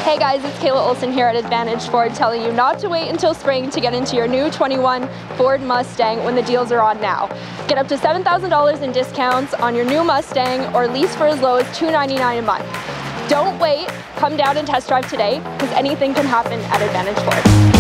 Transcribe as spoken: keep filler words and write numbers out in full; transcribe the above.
Hey guys, it's Kayla Olson here at Advantage Ford telling you not to wait until spring to get into your new twenty-one Ford Mustang when the deals are on now. Get up to seven thousand dollars in discounts on your new Mustang or lease for as low as two ninety-nine a month. Don't wait, come down and test drive today because anything can happen at Advantage Ford.